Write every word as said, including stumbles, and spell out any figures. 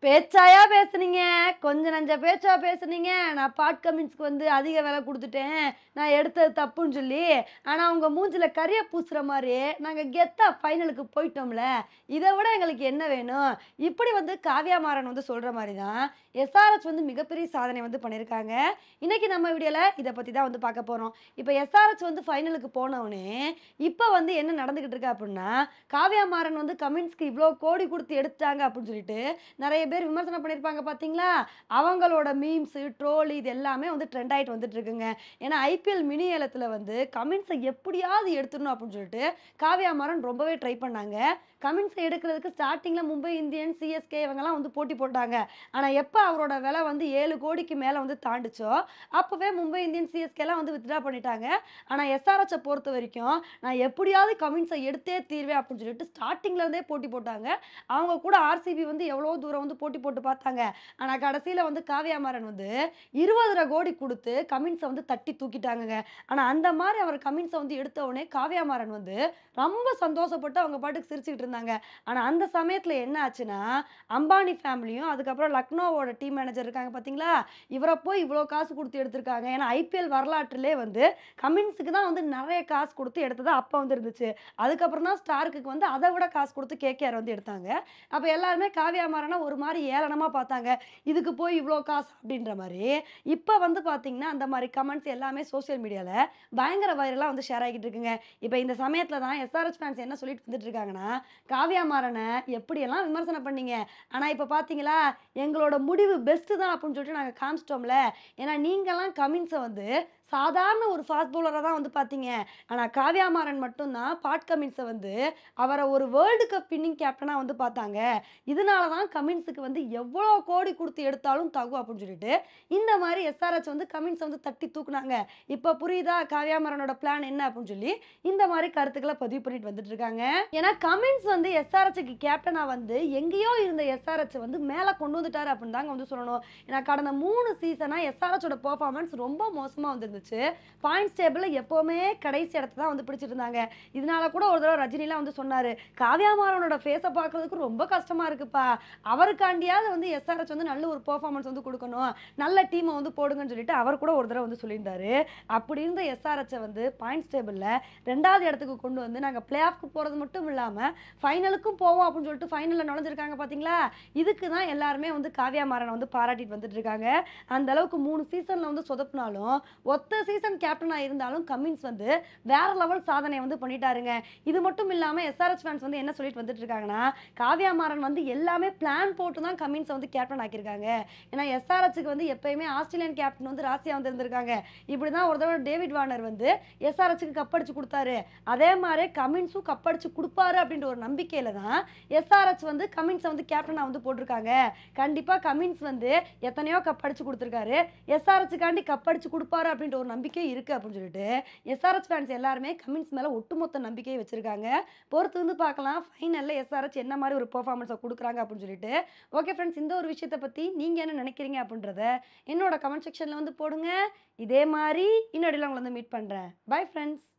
பேச்சாயா பேசுனீங்க. கொஞ்சம் நஞ்ச பேச்சா பேசுனீங்க. நான் பாட் கமின்ஸ்க்கு வந்து அதிக விலை குடுத்துட்டேன். நான் எடுத்தது தப்புன்னு சொல்லி. ஆனா உங்க மூஞ்சில கரிய பூசுற மாரி நாங்க கெத்தா ஃபைனலுக்கு போயிட்டோம்ல. இத விட எங்களுக்கு என்ன வேணும்? இப்படி வந்து காவ்யா மாறன் வந்து சொல்ற மாரி தான் எஸ்ஆர்எச் வந்து மிகப்பெரிய சாதனை வந்து பண்ணியிருக்காங்க. இன்னைக்கு நம்ம வீடியோல இத பத்தி தான் வந்து பார்க்க போறோம். இப்ப எஸ்ஆர்எச் வந்து ஃபைனலுக்கு போனவுனே, இப்ப வந்து என்ன நடந்துகிட்டு இருக்கு அப்டின்னா, காவ்யா மாறன் வந்து கமின்ஸ்க்கு இவ்ளோ கோடி குடுத்து எடுத்துட்டாங்க அப்டின்னு சொல்லிட்டு நெறைய பேர் விமர்சனம் பண்ணியிருப்பாங்க பார்த்தீங்களா? அவங்களோட மீம்ஸு, ட்ரோல் இது எல்லாமே வந்து ட்ரெண்ட் ஆயிட்டு வந்துட்டு இருக்குங்க. ஏன்னா ஐபிஎல் மினி ஏலத்துல வந்து கமின்ஸ எப்படியாவது எடுத்துடணும் அப்படின்னு சொல்லிட்டு காவ்யா மாறன் ரொம்பவே ட்ரை பண்ணாங்க. கமின்ஸ எடுக்கிறதுக்கு ஸ்டார்ட்டிங்ல மும்பை இந்தியன்ஸ், சிஎஸ்கே இவங்கலாம் வந்து போட்டி போட்டாங்க. ஆனா எப்ப அவரோட விலை வந்து ஏழு கோடிக்கு மேல வந்து தாண்டுச்சோ, அப்பவே மும்பை இந்தியன்ஸ், சிஎஸ்கேலாம் வந்து வித்ட்ரா பண்ணிட்டாங்க. ஆனா எஸ்ஆர்எச்ச பொறுத்தவரைக்கும், நான் எப்படியாவது கமின்ஸ எடுத்தே தீருவேன் அப்படின்னு சொல்லிட்டு ஸ்டார்ட்டிங்ல இருந்தே போட்டி போட்டாங்க. அவங்க கூட ஆர்சிபி வந்து எவ்வளோ தூரம் வந்து போட்டி போட்டு பார்த்தாங்க. ஆனா கடைசியில வந்து காவ்யா மாறன் வந்து இருபது கோடி குடுத்து கமின்ஸ வந்து தட்டி தூக்கிட்டாங்கங்க. ஆனா அந்த மாரி அவர் கமின்ஸ வந்து எடுத்த உடனே காவ்யா மாறன் வந்து ரொம்ப சந்தோஷப்பட்டு அவங்க பாட்டுக்கு சிரிச்சுக்கிட்டு இருந்தாங்க. ஆனா அந்த சமயத்துல என்ன ஆச்சுன்னா, அம்பானி ஃபேமிலியும், அதுக்கப்புறம் லக்னோவோட டீம் மேனேஜர் இருக்காங்க பார்த்தீங்களா? இவர போய் இவ்ளோ காசு குடுத்து எடுத்திருக்காங்க. ஏன்னா ஐபிஎல் வரலாற்றிலே வந்து கமின்ஸுக்கு தான் வந்து நெறைய காசு குடுத்து எடுத்தது அப்ப வந்து இருந்துச்சு. அதுக்கப்புறம் தான் ஸ்டார்க்குக்கு வந்து அத விட காசு குடுத்து கேகேஆர் வந்து எடுத்தாங்க. அப்ப எல்லாருமே காவ்யா மாறன ஒரு மாரி ஏளனமா பார்த்தாங்க. இதுக்கு போய் இவ்ளோ காசு அப்டின்ற மாரி. இப்ப வந்து பார்த்தீங்கன்னா, அந்த மாரி கமெண்ட்ஸ் எல்லாமே சோசியல் மீடியால பயங்கர வைரலா வந்து ஷேர் ஆகிட்டு இருக்குங்க. இப்ப இந்த சமயத்துல தான் எஸ்ஆர்எச் ஃபேன்ஸ் என்ன சொல்லிட்டு வந்துட்டு இருக்காங்கன்னா, காவ்யா மாறன எப்படியெல்லாம் விமர்சனம் பண்ணீங்க. ஆனா இப்ப பார்த்தீங்களா, எங்களோட முடிவு பெஸ்ட் தான் அப்டின்னு சொல்லிட்டு நாங்க காமிச்சிட்டோம்ல. ஏன்னா நீங்கலாம் கமின்ஸ வந்து சாதாரண ஒரு ஃபாஸ்ட் பவுலரா தான் வந்து பார்த்தீங்க. ஆனா காவ்யா மாறன் மட்டும் தான் பாட் கமின்ஸ வந்து அவர ஒரு வேர்ல்டு கப் வின்னிங் கேப்டனா வந்து பார்த்தாங்க. இதனால தான் கமின்ஸுக்கு வந்து எவ்வளோ கோடி குடுத்து எடுத்தாலும் தகும் அப்படின்னு சொல்லிட்டு, இந்த மாரி எஸ்ஆர்எச் வந்து கமின்ஸ வந்து தட்டி தூக்குனாங்க. இப்ப புரியுதா காவ்யா மாறனோட பிளான் என்ன அப்படின்னு சொல்லி, இந்த மாரி கருத்துக்கள பதிவு பண்ணிட்டு வந்துட்டு இருக்காங்க. ஏன்னா கமின்ஸ் வந்து எஸ்ஆர்எச்சுக்கு கேப்டனா வந்து எங்கேயோ இருந்த எஸ்ஆர்எச்ச வந்து மேல கொண்டு வந்துட்டாரு அப்படின்னு தாங்க வந்து சொல்லணும். ஏன்னா கடந்த மூணு சீசனா எஸ்ஆர்எச்சோட பெர்ஃபார்மன்ஸ் ரொம்ப மோசமா வந்துருந்துச்சு. பாயிண்ட்ஸ் டேபிள்ல எப்பவுமே கடைசி இடத்த தான் வந்து பிடிச்சிட்டு இருந்தாங்க. இதனால கூட ஒரு தடவ ரஜினிலாம் வந்து சொன்னாரு, "காவ்யா மாறனோட ஃபேஸ பார்க்கறதுக்கு ரொம்ப கஷ்டமா இருக்குப்பா. அவருக்காண்டியாவது வந்து எஸ்ஆர்எச் வந்து நல்ல ஒரு பெர்ஃபார்மன்ஸ் வந்து குடுக்கணும். நல்ல டீம வந்து போடுங்கன்னு" சொல்லிட்டு அவர் கூட ஒரு தடவ வந்து சொல்லியிருந்தாரு. அப்படி இருந்த எஸ்ஆர்எச்ச வந்து பாயிண்ட்ஸ் டேபிள்ல ரெண்டாவது இடத்துக்கு கொண்டு வந்து நாங்க பிளே ஆஃப்க்கு போறது மட்டும் இல்லாம, ஃபைனலுக்கும் போவோம் அப்படின்னு சொல்லிட்டு ஃபைனல்ல நுழைஞ்சிருக்காங்க பார்த்தீங்களா? இதுக்கு தான் எல்லாருமே வந்து காவ்யா மாறன வந்து பாராட்டிட்டு வந்துட்டு இருக்காங்க. அந்த அளவுக்கு மூணு சீசன்ல வந்து சொதப்புனாலும், ஒத்த சீசன் கேப்டனா இருந்தாலும் கமின்ஸ் வந்து வேற லெவல் சாதனை வந்து பண்ணிட்டாருங்க. இது மட்டும் இல்லாம எஸ்ஆர்எச் ஃபேன்ஸ் வந்து என்ன சொல்லிட்டு வந்துட்டு இருக்காங்கன்னா, காவ்யா மாறன் வந்து எல்லாமே பிளான் போட்டு தான் கமின்ஸ வந்து கேப்டன் ஆக்கியிருக்காங்க. ஏன்னா எஸ்ஆர்எச்சுக்கு வந்து எப்பயுமே ஆஸ்திரேலியன் கேப்டன் வந்து ராசியா வந்து இருந்திருக்காங்க. இப்படிதான் ஒரு தடவ டேவிட் வார்னர் வந்து எஸ்ஆர்எச்சுக்கு கப் அடிச்சு குடுத்தாரு. அதே மாரி கமின்ஸும் கப் அடிச்சு குடுப்பாரு அப்படின்ற ஒரு நம்பிக்கையில தான் எஸ்ஆர்எச் வந்து கமின்ஸ வந்து கேப்டனா வந்து போட்டிருக்காங்க. கண்டிப்பா கமின்ஸ் வந்து எத்தனையோ கப் அடிச்சு குடுத்திருக்காரு. எஸ்ஆர்எச்சுக்காண்டி கப் அடிச்சு குடுப்பாரு அப்படின்ற ஒரு நம்பிக்கை இருக்கு அப்படின்னு சொல்லிட்டு எஸ்ஆர்எச் ஃபேன்ஸ் எல்லாருமே கமின்ஸ் மேல ஒட்டுமொத்த நம்பிக்கையை வச்சிருக்காங்க. பொறுத்து வந்து பார்க்கலாம் ஃபைனல்ல எஸ்ஆர்எச் என்ன மாரி ஒரு பெர்ஃபார்மன்ஸ குடுக்குறாங்க அப்படின்னு சொல்லிட்டு. ஓகே ஃப்ரெண்ட்ஸ், இந்த ஒரு விஷயத்த பத்தி நீங்க என்ன நினைக்கிறீங்க அப்படின்றத என்னோட கமெண்ட் செக்ஷன்ல வந்து போடுங்க. இதே மாரி இன்னொரு உங்கள வந்து மீட் பண்றேன். Bye friends.